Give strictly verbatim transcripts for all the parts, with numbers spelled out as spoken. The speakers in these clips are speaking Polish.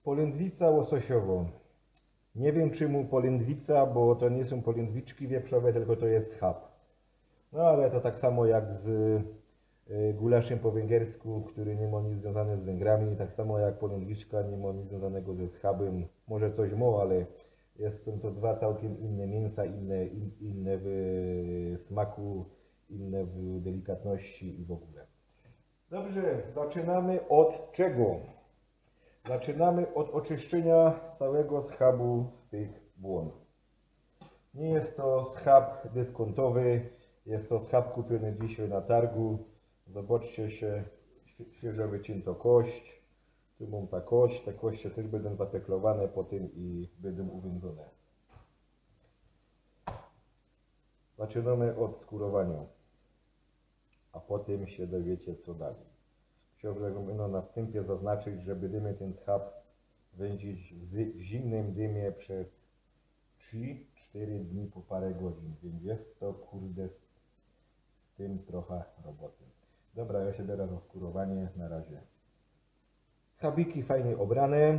Polędwica łososiowa. Nie wiem czemu polędwica, bo to nie są polędwiczki wieprzowe, tylko to jest schab. No ale to tak samo jak z y, gulaszem po węgiersku, który nie ma nic związane z Węgrami, tak samo jak polędwiczka nie ma nic związanego ze schabem. Może coś ma, ale jest, są to dwa całkiem inne mięsa, inne, in, inne w smaku, inne w delikatności i w ogóle. Dobrze, zaczynamy od czego? Zaczynamy od oczyszczenia całego schabu z tych błon. Nie jest to schab dyskontowy, jest to schab kupiony dzisiaj na targu. Zobaczcie się, świeżo wycięto kość. Tu mam ta kość, te kości też będą zapeklowane po tym i będą uwędzone. Zaczynamy od skórowania, a potem się dowiecie co dalej. Chciałbym na wstępie zaznaczyć, że będziemy ten schab wędzić w zimnym dymie przez trzy cztery dni po parę godzin, więc jest to kurde z tym trochę roboty. Dobra, ja się teraz o skórowanie na razie. Schabiki fajnie obrane.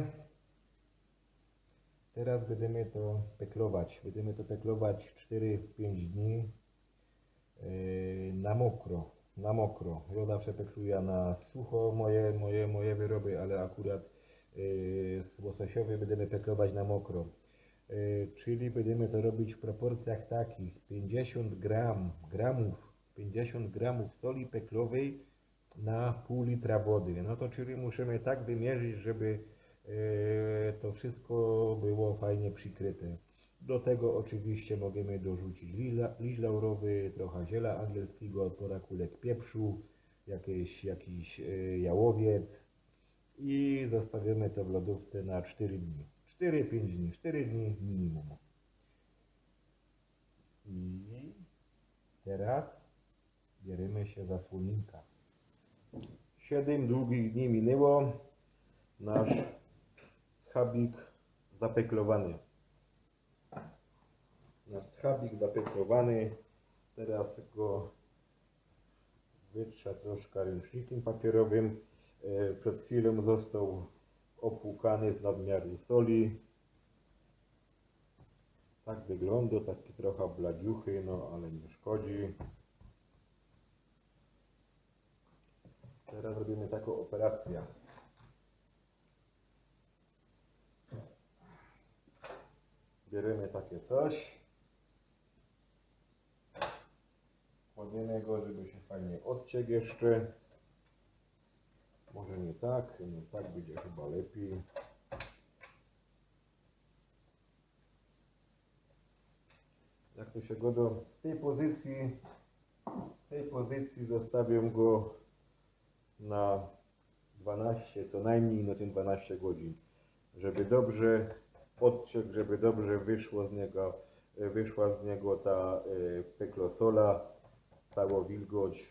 Teraz będziemy to peklować. Będziemy to peklować cztery pięć dni yy, na mokro. Na mokro. Ja zawsze pekluję na sucho moje, moje, moje wyroby, ale akurat yy, z łososiowy będziemy peklować na mokro. Yy, czyli będziemy to robić w proporcjach takich: pięćdziesiąt gram, gramów, pięćdziesiąt gramów soli peklowej na pół litra wody. No to czyli musimy tak wymierzyć, żeby yy, to wszystko było fajnie przykryte. Do tego oczywiście możemy dorzucić liść laurowy, trochę ziela angielskiego, pora kulek pieprzu, jakieś, jakiś yy, jałowiec i zostawimy to w lodówce na cztery dni. cztery pięć dni, cztery dni minimum. I teraz bierzemy się za słoninka. siedem długich dni minęło. Nasz schabik zapeklowany. Nasz schabik zapeklowany. Teraz go wytrza troszkę ręcznikiem papierowym. Przed chwilą został opłukany z nadmiaru soli. Tak wygląda, taki trochę bladziuchy, no ale nie szkodzi. Teraz robimy taką operację. Bierzemy takie coś. Kładziemy go, żeby się fajnie odciekł jeszcze. Może nie tak, no tak będzie chyba lepiej. Jak to się godo w tej pozycji, w tej pozycji zostawiam go na dwanaście, co najmniej na tym dwanaście godzin, żeby dobrze odciekł, żeby dobrze wyszło z niego, wyszła z niego ta y, peklosola, cała wilgoć.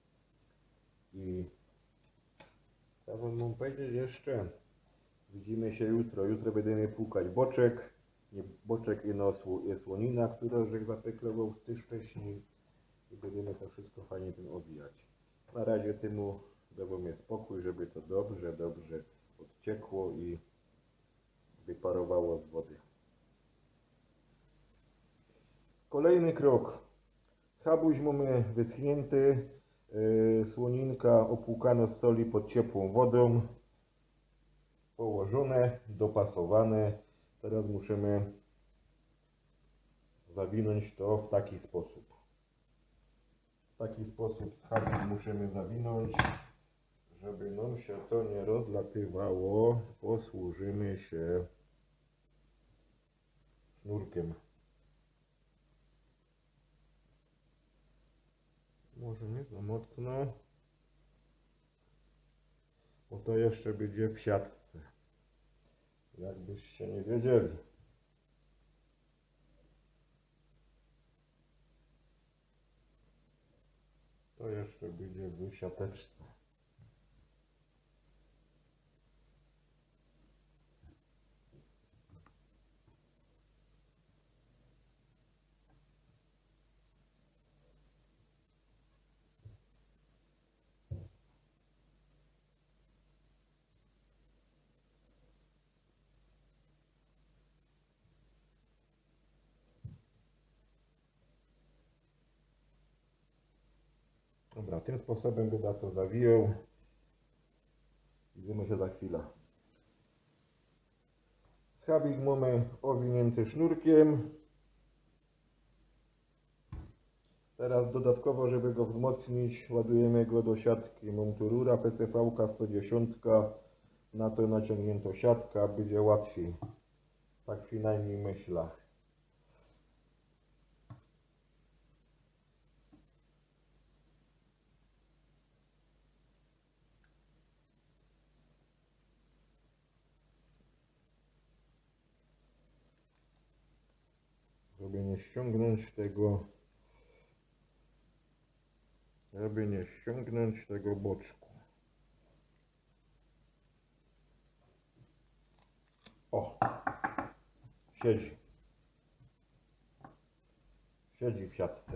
I co wam mam powiedzieć jeszcze? Widzimy się jutro. Jutro będziemy płukać boczek. Nie, boczek i nosłu jest słonina, która żech zapeklował tyś wcześniej. I będziemy to wszystko fajnie tym obijać. Na razie temu dawamy spokój, żeby to dobrze, dobrze odciekło i wyparowało z wody. Kolejny krok. Schabuś mamy wyschnięty. Yy, słoninka opłukana z soli pod ciepłą wodą. Położone, dopasowane. Teraz musimy zawinąć to w taki sposób. W taki sposób schabik musimy zawinąć, żeby nam się to nie rozlatywało. Posłużymy się sznurkiem. Może nie za mocno, bo to jeszcze będzie w siatce. Jakbyście nie wiedzieli. To jeszcze będzie w siateczce. Dobra, tym sposobem będę to zawijał. Widzimy się za chwilę. Schabik mamy owinięty sznurkiem. Teraz dodatkowo, żeby go wzmocnić, ładujemy go do siatki. Mam tu rura P C V sto dziesięć. Na to naciągnięto siatka, będzie łatwiej. Tak przynajmniej myślę. Żeby nie ściągnąć tego, żeby nie ściągnąć tego boczku. O, siedzi. Siedzi w siatce.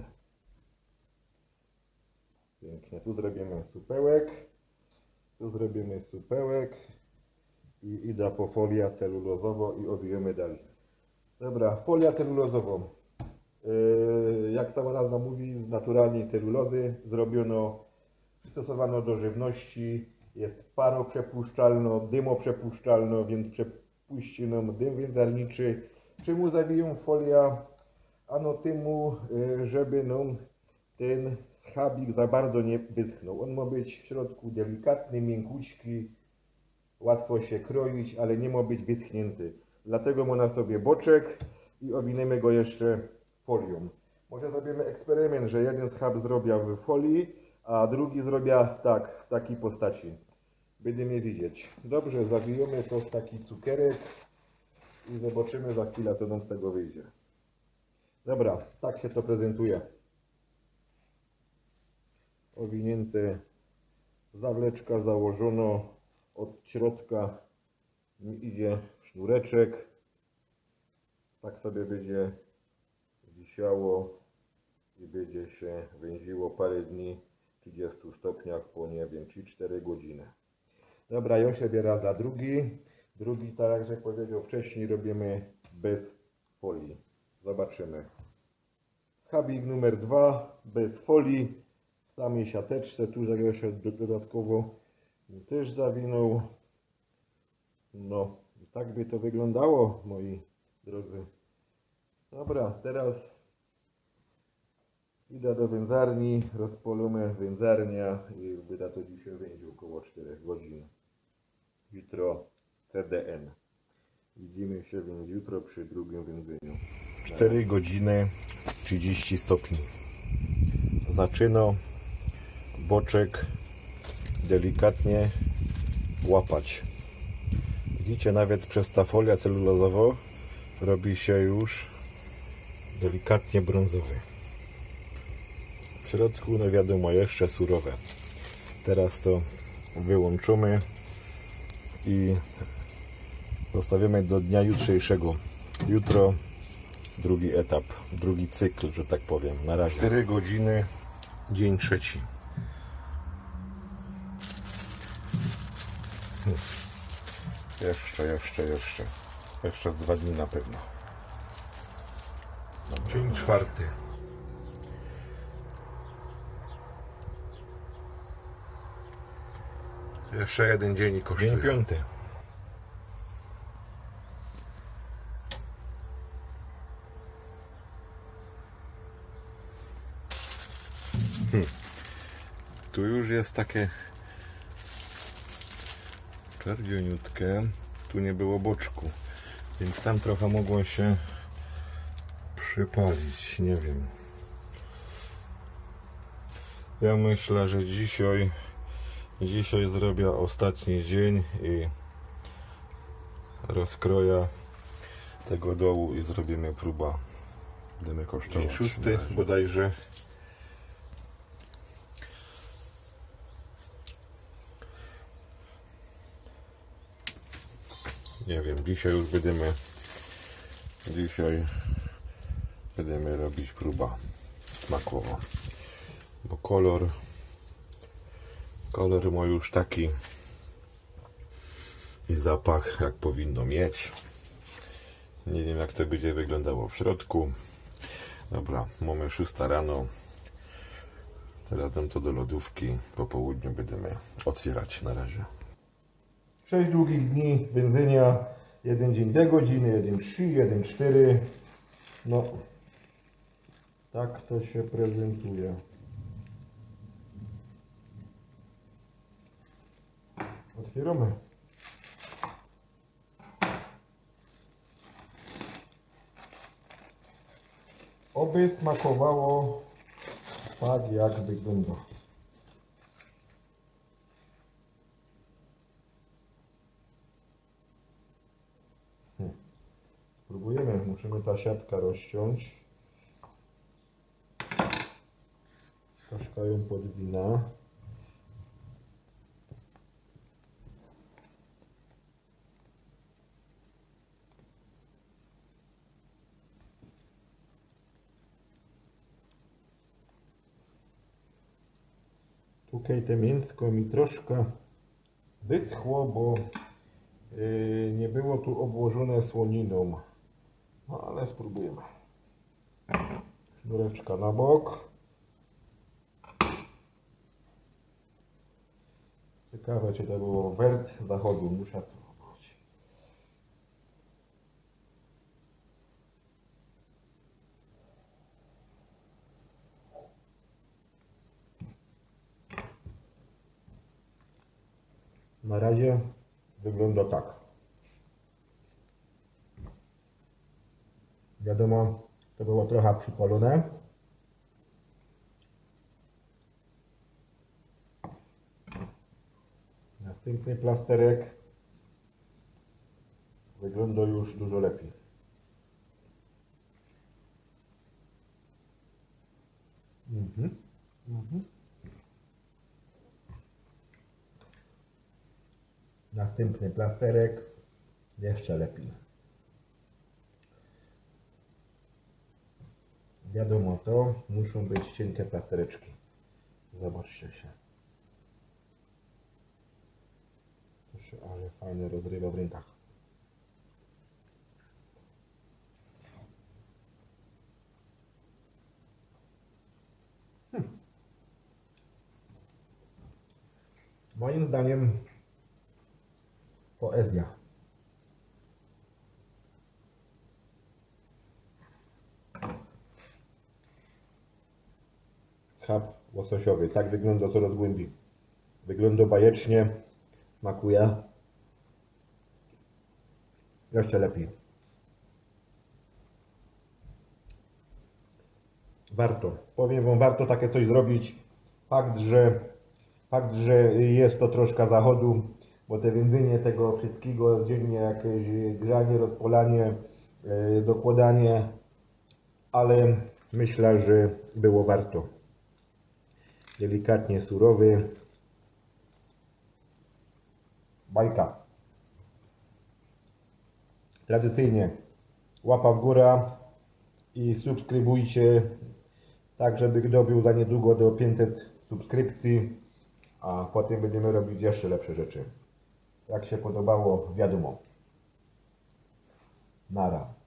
Pięknie. Tu zrobimy supełek. Tu zrobimy supełek. I idę po folię celulozową i owijemy dalej. Dobra, folia celulozowa. Yy, jak sama nazwa mówi, z naturalnej celulozy zrobiono, przystosowano do żywności. Jest paroprzepuszczalno, dymoprzepuszczalno, więc przepuści nam dym wędzarniczy. Czemu zawiją folia? Ano temu, yy, żeby nam ten schabik za bardzo nie wyschnął. On ma być w środku delikatny, miękkuśki, łatwo się kroić, ale nie ma być wyschnięty. Dlatego ma na sobie boczek i owiniemy go jeszcze folią. Może zrobimy eksperyment, że jeden schab zrobię w folii, a drugi zrobię tak, w takiej postaci. Będziemy widzieć. Dobrze, zawijemy to w taki cukierek i zobaczymy za chwilę, co nam z tego wyjdzie. Dobra, tak się to prezentuje. Owinięte, zawleczka założono, od środka mi idzie sznureczek. Tak sobie będzie wisiało i będzie się węziło parę dni w trzydziestu stopniach po, nie wiem, trzy cztery godziny. Dobra, ja się biorę za drugi. Drugi, tak jak powiedział wcześniej, robimy bez folii. Zobaczymy. Schabik numer dwa bez folii. W samej siateczce. Tu ja się dodatkowo też zawinął. No, tak by to wyglądało, moi drodzy. Dobra, teraz idę do wędzarni, rozpolimy wędzarnia i będę to dzisiaj wędził około czterech godzin. Jutro C D N. Widzimy się więc jutro przy drugim wędzeniu. cztery godziny trzydzieści stopni. Zaczyna boczek delikatnie łapać. Widzicie, nawet przez ta folia celulozowa robi się już delikatnie brązowy. W środku, no wiadomo, jeszcze surowe. Teraz to wyłączymy i zostawimy do dnia jutrzejszego. Jutro drugi etap, drugi cykl, że tak powiem. Na razie cztery godziny, dzień trzeci. Hmm. Jeszcze, jeszcze, jeszcze. Jeszcze z dwa dni na pewno. Dobra. Dzień czwarty. Jeszcze jeden dzień i kosztuje. Dzień piąty. Hmm. Tu już jest takie czerwieniutkie. Tu nie było boczku, więc tam trochę mogło się przypalić, nie wiem. Ja myślę, że dzisiaj dzisiaj zrobię ostatni dzień i rozkroję tego dołu i zrobimy próbę. Będziemy kosztować. Dzień szósty bodajże. Nie wiem, dzisiaj już będziemy dzisiaj będziemy robić próbę smakową, bo kolor kolor ma już taki i zapach, jak powinno mieć. Nie wiem, jak to będzie wyglądało w środku. Dobra, mamy szósta rano. Teraz dam to do lodówki. Po południu będziemy otwierać na razie. sześć długich dni wędzenia. Jeden dzień dwie godziny, jeden trzy, jeden cztery. No, tak to się prezentuje. Otwieramy. Oby smakowało tak, jak wygląda. Hmm. Spróbujemy, musimy ta siatka rozciąć. Troszkę ją podwina. Tutaj te mięsko mi troszkę wyschło, bo yy, nie było tu obłożone słoniną. No ale spróbujemy. Sznureczka na bok. Ciekawe, czy to było wert zachodu. Muszę to robić. Na razie wygląda tak. Wiadomo, to było trochę przypalone. Następny plasterek wygląda już dużo lepiej. Mhm. Mhm. Następny plasterek jeszcze lepiej. Wiadomo, to muszą być cienkie plastereczki. Zobaczcie się. To się ale fajnie rozrywa w rękach. Hmm. Moim zdaniem poezja. Schab łososiowy. Tak wygląda coraz głębiej. Wygląda bajecznie. Smakuje. Jeszcze lepiej. Warto. Powiem wam, warto takie coś zrobić. Fakt, że, fakt, że jest to troszkę zachodu, bo te wędzenie tego wszystkiego, dziennie jakieś grzanie, rozpolanie, yy, dokładanie, ale myślę, że było warto. Delikatnie surowy. Bajka. Tradycyjnie łapa w górę i subskrybujcie, tak żeby dobił za niedługo do pięćset subskrypcji, a potem będziemy robić jeszcze lepsze rzeczy. Jak się podobało, wiadomo. Nara.